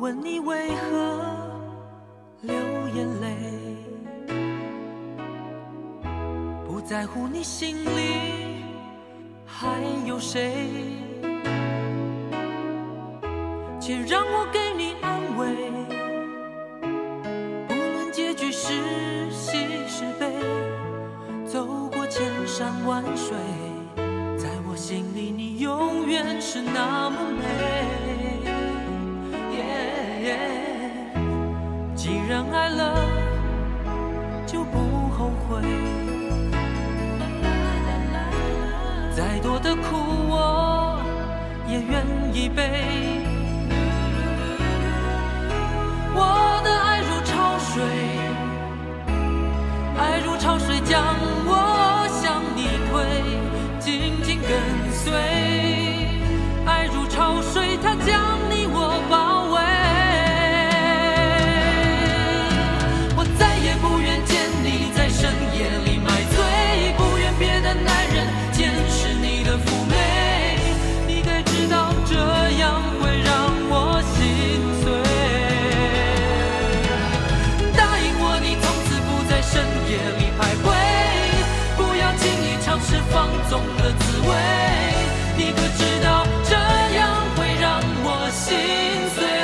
问你为何流眼泪，不在乎你心里还有谁，且让我给你安慰。不论结局是喜是悲，走过千山万水，在我心里你永远是那么美。既然爱了，就不后悔。再多的苦我也愿意背。我的爱如潮水，爱如潮水将我向你推，紧紧跟随。爱如潮水，它将你我包围。我再也不愿见你在深夜里买醉，不愿别的男人见识你的妩媚。你该知道这样会让我心碎。答应我，你从此不在深夜里徘徊，不要轻易尝试放纵的滋味。你可知道这样会让我心碎。